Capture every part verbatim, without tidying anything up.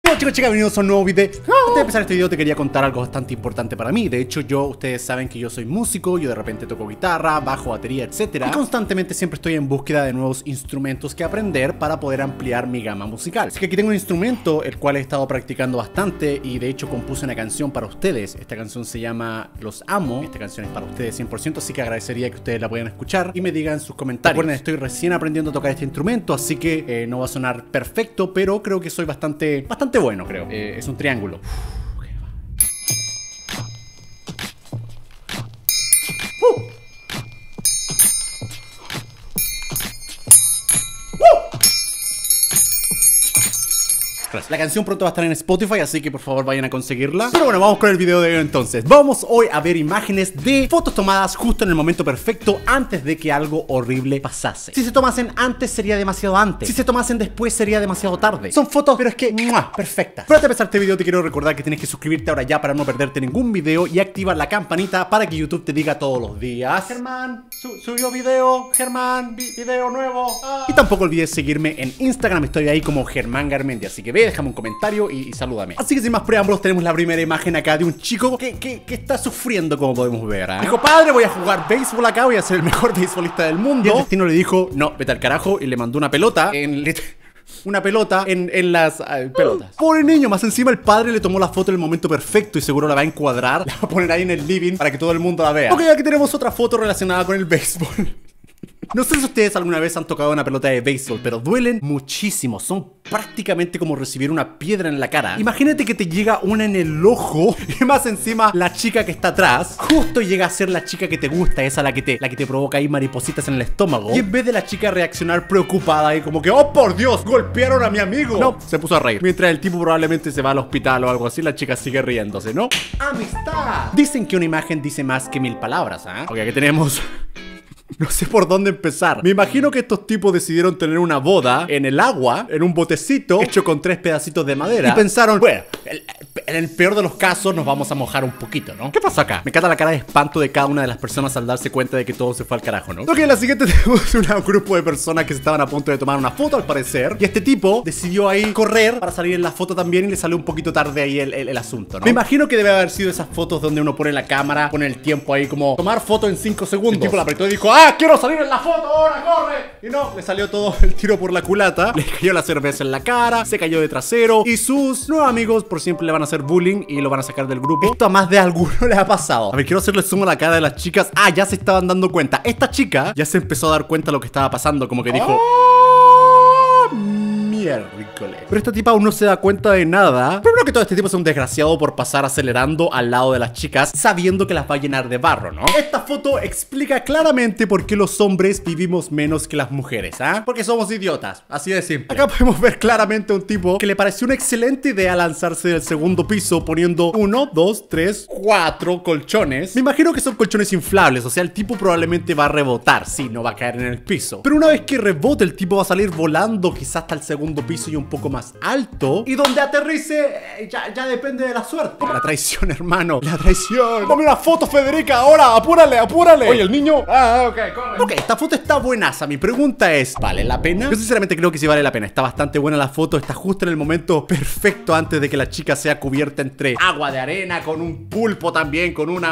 Bueno chicos, chicas, bienvenidos a un nuevo video. Antes de empezar este video te quería contar algo bastante importante para mí. De hecho yo, ustedes saben que yo soy músico. Yo de repente toco guitarra, bajo, batería, etcétera. Y constantemente siempre estoy en búsqueda de nuevos instrumentos que aprender para poder ampliar mi gama musical. Así que aquí tengo un instrumento el cual he estado practicando bastante. Y de hecho compuse una canción para ustedes. Esta canción se llama Los Amo. Esta canción es para ustedes cien por ciento, así que agradecería que ustedes la puedan escuchar y me digan sus comentarios. Recuerden, estoy recién aprendiendo a tocar este instrumento, así que eh, no va a sonar perfecto, pero creo que soy bastante, bastante bueno, creo. Eh, es un triángulo. La canción pronto va a estar en Spotify, así que por favor vayan a conseguirla. Pero bueno, vamos con el video de hoy entonces. Vamos hoy a ver imágenes de fotos tomadas justo en el momento perfecto, antes de que algo horrible pasase. Si se tomasen antes sería demasiado antes. Si se tomasen después sería demasiado tarde. Son fotos, pero es que ¡mua! Perfectas. Pero antes de empezar este video te quiero recordar que tienes que suscribirte ahora ya para no perderte ningún video y activar la campanita para que YouTube te diga todos los días: Germán, su subió video, Germán, vi video nuevo. Ah. Y tampoco olvides seguirme en Instagram, estoy ahí como Germán Garmendi, así que ve, déjame un comentario y, y salúdame. Así que sin más preámbulos tenemos la primera imagen acá de un chico que, que, que está sufriendo, como podemos ver, ¿eh? Dijo: padre, voy a jugar béisbol acá, voy a ser el mejor beisbolista del mundo. Y el destino le dijo: no, vete al carajo, y le mandó una pelota en... Una pelota en, en las uh, pelotas. Pobre niño, más encima el padre le tomó la foto en el momento perfecto y seguro la va a encuadrar. La va a poner ahí en el living para que todo el mundo la vea. Ok, aquí tenemos otra foto relacionada con el béisbol. No sé si ustedes alguna vez han tocado una pelota de béisbol, pero duelen muchísimo. Son prácticamente como recibir una piedra en la cara. Imagínate que te llega una en el ojo y más encima la chica que está atrás justo llega a ser la chica que te gusta, esa la que te, la que te provoca ahí maripositas en el estómago. Y en vez de la chica reaccionar preocupada y como que ¡oh por Dios! ¡Golpearon a mi amigo! No, se puso a reír. Mientras el tipo probablemente se va al hospital o algo así, la chica sigue riéndose, ¿no? ¡Amistad! Dicen que una imagen dice más que mil palabras, ¿ah? ¿eh? Ok, aquí tenemos... No sé por dónde empezar. Me imagino que estos tipos decidieron tener una boda en el agua, en un botecito hecho con tres pedacitos de madera. Y pensaron, bueno, en el peor de los casos nos vamos a mojar un poquito, ¿no? ¿Qué pasó acá? Me encanta la cara de espanto de cada una de las personas al darse cuenta de que todo se fue al carajo, ¿no? Ok, en la siguiente tenemos un grupo de personas que se estaban a punto de tomar una foto al parecer. Y este tipo decidió ahí correr para salir en la foto también y le salió un poquito tarde ahí el, el, el asunto, ¿no? Me imagino que debe haber sido esas fotos donde uno pone la cámara, pone el tiempo ahí como tomar foto en cinco segundos. El tipo la apretó y dijo: ¡ah, quiero salir en la foto! ¡Ahora, corre! Y no, le salió todo el tiro por la culata. Le cayó la cerveza en la cara, se cayó de trasero. Y sus nuevos amigos por siempre le van a hacer bullying y lo van a sacar del grupo. Esto a más de alguno le ha pasado. A ver, quiero hacerle zoom a la cara de las chicas. Ah, ya se estaban dando cuenta. Esta chica ya se empezó a dar cuenta de lo que estaba pasando. Como que dijo: ¡oh, miércoles! Pero esta tipa aún no se da cuenta de nada. Primero que todo, este tipo es un desgraciado por pasar acelerando al lado de las chicas, sabiendo que las va a llenar de barro, ¿no? Esta foto explica claramente por qué los hombres vivimos menos que las mujeres, ¿ah? ¿eh? Porque somos idiotas, así de simple. Acá podemos ver claramente a un tipo que le pareció una excelente idea lanzarse del segundo piso poniendo uno, dos, tres, cuatro colchones. Me imagino que son colchones inflables, o sea, el tipo probablemente va a rebotar, sí, no va a caer en el piso. Pero una vez que rebote, el tipo va a salir volando quizás hasta el segundo piso y un poco más alto. Y donde aterrice, eh, ya, ya depende de la suerte. La traición, hermano, la traición. Dame una foto, Federica, ahora, apúrale, apúrale. Oye, el niño... Ah, ok, corre. Ok, esta foto está buenaza. Mi pregunta es, ¿vale la pena? Yo sinceramente creo que sí vale la pena. Está bastante buena la foto, está justo en el momento perfecto antes de que la chica sea cubierta entre agua de arena, con un pulpo también, con una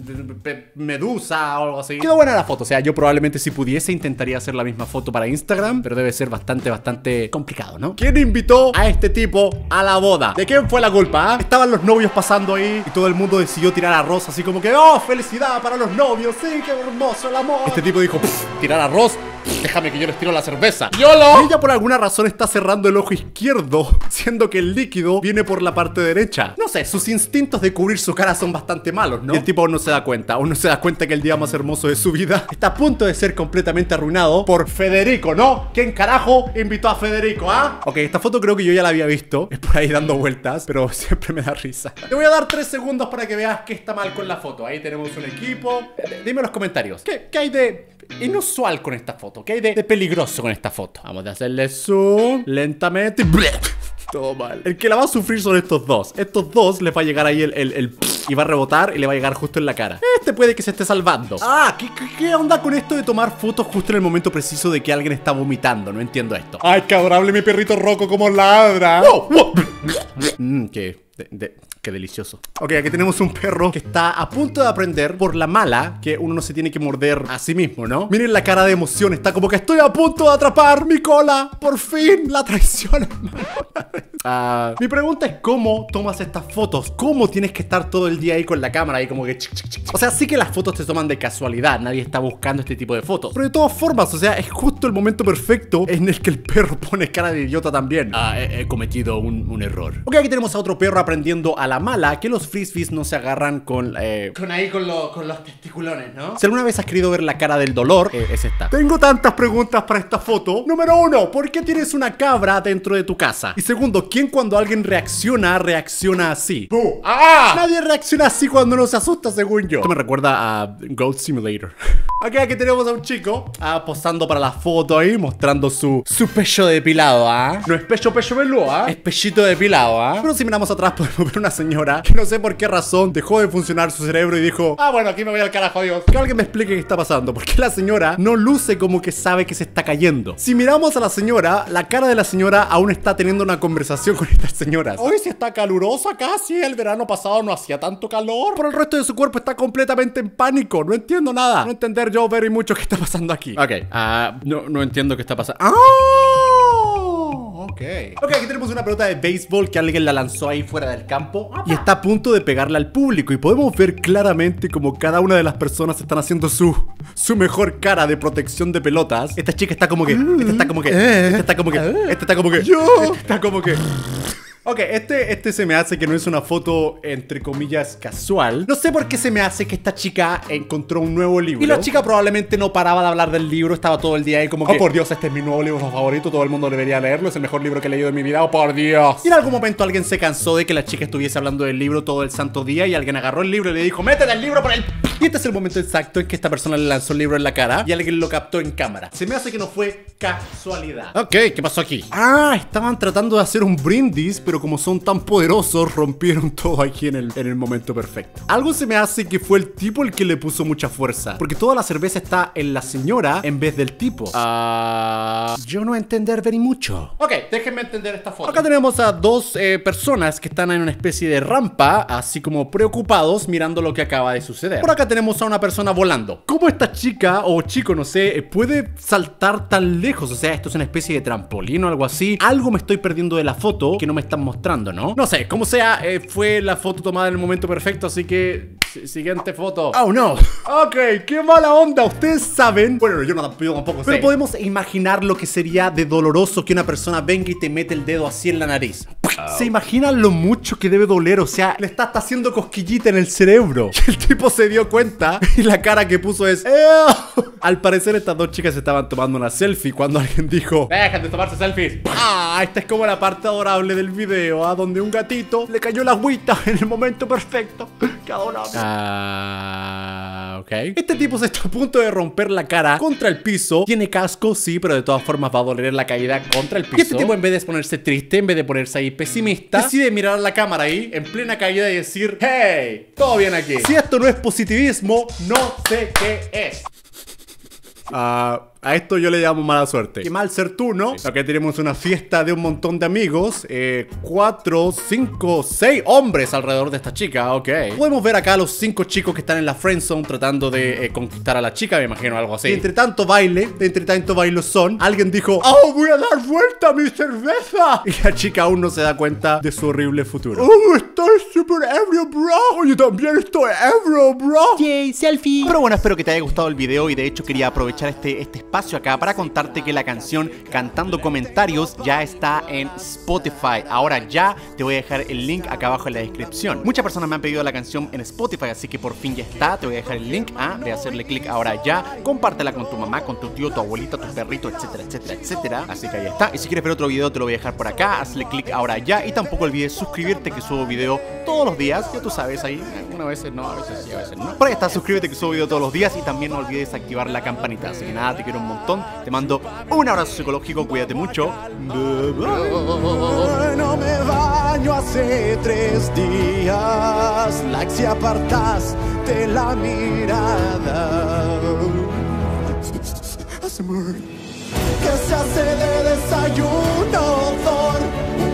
medusa o algo así. Quedó buena la foto, o sea, yo probablemente si pudiese intentaría hacer la misma foto para Instagram, pero debe ser bastante, bastante complicado, ¿no? ¿Quién invitó a este tipo a la boda? ¿De quién fue la culpa? ¿eh? Estaban los novios pasando ahí y todo el mundo decidió tirar arroz así como que ¡oh, felicidad para los novios! ¡Sí, qué hermoso el amor! Este tipo dijo: tirar arroz, déjame que yo les tiro la cerveza. ¡Yolo! Y ella por alguna razón está cerrando el ojo izquierdo, siendo que el líquido viene por la parte derecha. No sé, sus instintos de cubrir su cara son bastante malos, ¿no? Y el tipo aún no se da cuenta, aún no se da cuenta que el día más hermoso de su vida está a punto de ser completamente arruinado por Federico, ¿no? ¿Quién carajo invitó a Federico, ah? Ok, esta foto creo que yo ya la había visto, es por ahí dando vueltas, pero siempre me da risa. Te voy a dar tres segundos para que veas qué está mal con la foto. Ahí tenemos un equipo. Dime en los comentarios, ¿qué, qué hay de inusual con esta foto? ¿Qué hay de, de peligroso con esta foto? Vamos a hacerle zoom lentamente. Todo mal. El que la va a sufrir son estos dos. Estos dos les va a llegar ahí el, el, el y va a rebotar y le va a llegar justo en la cara. Este puede que se esté salvando. Ah, ¿qué, qué, qué onda con esto de tomar fotos justo en el momento preciso de que alguien está vomitando? No entiendo esto. Ay, qué adorable mi perrito Rocco como ladra. ¡Wow! ¡Wow! Mmm, qué, de, de, qué delicioso. Ok, aquí tenemos un perro que está a punto de aprender por la mala que uno no se tiene que morder a sí mismo, ¿no? Miren la cara de emoción, está como que estoy a punto de atrapar mi cola. Por fin, la traición, hermano. Uh, mi pregunta es cómo tomas estas fotos. ¿Cómo tienes que estar todo el día ahí con la cámara ahí como que chic, chic, chic? O sea, sí que las fotos te toman de casualidad. Nadie está buscando este tipo de fotos. Pero de todas formas, o sea, es justo el momento perfecto en el que el perro pone cara de idiota también. Ah, he, he cometido un, un error. Ok, aquí tenemos a otro perro aprendiendo a la mala que los frisbees no se agarran con... Eh, con ahí, con, lo, con los testiculones, ¿no? Si alguna vez has querido ver la cara del dolor, eh, es esta. Tengo tantas preguntas para esta foto. Número uno, ¿por qué tienes una cabra dentro de tu casa? Y segundo, ¿quién cuando alguien reacciona, reacciona así? ¡Oh! ¡Ah! Nadie reacciona así cuando no se asusta, según yo. Esto me recuerda a Goat Simulator. Ok, aquí tenemos a un chico ah, posando para la foto ahí, mostrando su, su pecho depilado, ¿ah? No es pecho, pecho peludo, ¿ah? Es pechito depilado, ¿ah? Pero si miramos atrás podemos ver una señora que no sé por qué razón dejó de funcionar su cerebro y dijo: ah, bueno, aquí me voy al carajo, Dios. Que alguien me explique qué está pasando. Porque la señora no luce como que sabe que se está cayendo. Si miramos a la señora, la cara de la señora aún está teniendo una conversación con estas señoras. Hoy sí está caluroso acá, sí, el verano pasado no hacía tanto calor. Pero el resto de su cuerpo está completamente en pánico. No entiendo nada. No entender yo very mucho qué está pasando aquí. Ok, uh, no, no entiendo qué está pasando. ¡Ah! Ok. Ok, aquí tenemos una pelota de béisbol que alguien la lanzó ahí fuera del campo y está a punto de pegarla al público. Y podemos ver claramente como cada una de las personas están haciendo su, su mejor cara de protección de pelotas. Esta chica está como que... Esta está como que... Esta está como que... Esta está como que... Yo. Esta está como que... Ok, este, este se me hace que no es una foto, entre comillas, casual. No sé por qué se me hace que esta chica encontró un nuevo libro. Y la chica probablemente no paraba de hablar del libro. Estaba todo el día ahí como que... oh, por Dios, este es mi nuevo libro favorito. Todo el mundo debería leerlo. Es el mejor libro que he leído en mi vida. Oh, por Dios. Y en algún momento alguien se cansó de que la chica estuviese hablando del libro todo el santo día. Y alguien agarró el libro y le dijo: métete el libro por el... Y este es el momento exacto en que esta persona le lanzó el libro en la cara y alguien lo captó en cámara. Se me hace que no fue casualidad. Ok, ¿qué pasó aquí? Ah, estaban tratando de hacer un brindis, pero como son tan poderosos, rompieron todo aquí en el, en el momento perfecto. Algo se me hace que fue el tipo el que le puso mucha fuerza, porque toda la cerveza está en la señora en vez del tipo. Ah, uh, yo no entender very mucho. Ok, déjenme entender esta foto. Acá tenemos a dos eh, personas que están en una especie de rampa, así como preocupados mirando lo que acaba de suceder. Por acá tenemos a una persona volando. ¿Cómo esta chica o chico, no sé, puede saltar tan lejos? O sea, esto es una especie de trampolín o algo así. Algo me estoy perdiendo de la foto que no me están mostrando, ¿no? No sé, como sea, eh, fue la foto tomada en el momento perfecto, así que... siguiente foto. Oh, no. Ok, qué mala onda. Ustedes saben... bueno, yo no tampoco sé. Pero podemos imaginar lo que sería de doloroso que una persona venga y te mete el dedo así en la nariz. Oh. ¿Se imaginan lo mucho que debe doler? O sea, le está hasta haciendo cosquillita en el cerebro. Y el tipo se dio cuenta y la cara que puso es... ¡ew! Al parecer estas dos chicas estaban tomando una selfie cuando alguien dijo: dejen de tomarse selfies. Ah, esta es como la parte adorable del video, ¿ah? Donde un gatito le cayó la agüita en el momento perfecto. Qué adorable. Ah, ok. Este tipo se está a punto de romper la cara contra el piso. Tiene casco, sí, pero de todas formas va a doler la caída contra el piso. Y este tipo, en vez de ponerse triste, en vez de ponerse ahí pesimista, decide mirar a la cámara ahí en plena caída y decir: hey, todo bien aquí. Si esto no es positivismo, no sé qué es. Ah... Uh, a esto yo le llamo mala suerte. Qué mal ser tú, ¿no? Acá tenemos una fiesta de un montón de amigos. Eh, cuatro, cinco, seis hombres alrededor de esta chica, ok. Podemos ver acá a los cinco chicos que están en la friendzone tratando de eh, conquistar a la chica, me imagino, algo así. Y entre tanto baile, entre tanto bailozón, alguien dijo: oh, voy a dar vuelta a mi cerveza. Y la chica aún no se da cuenta de su horrible futuro. Oh, estoy súper ebrio, bro. Yo también estoy ebrio, bro. Yay, selfie. Pero bueno, espero que te haya gustado el video. Y de hecho quería aprovechar este, este espacio acá para contarte que la canción Cantando Comentarios ya está en Spotify. Ahora ya te voy a dejar el link acá abajo en la descripción. Muchas personas me han pedido la canción en Spotify, así que por fin ya está. Te voy a dejar el link, ah, de hacerle clic ahora ya. Compártela con tu mamá, con tu tío, tu abuelita, tu perrito, etcétera, etcétera, etcétera. Así que ahí está. Y si quieres ver otro video te lo voy a dejar por acá. Hazle clic ahora ya. Y tampoco olvides suscribirte, que subo video todos los días. Ya tú sabes, ahí algunas veces no, a veces sí, a veces no. Por ahí está, suscríbete que subo video todos los días. Y también no olvides activar la campanita. Así que nada, te quiero un montón. Te mando un abrazo psicológico, cuídate mucho. Bye, bye. No me baño hace tres días. Like si apartaste la mirada. ¿Qué se hace de desayuno, Thor?